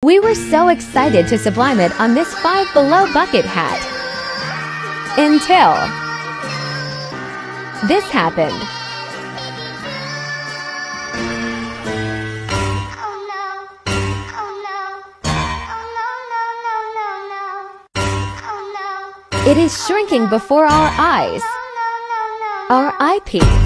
We were so excited to sublime it on this Five Below bucket hat. Until this happened. It is shrinking before our eyes. R.I.P.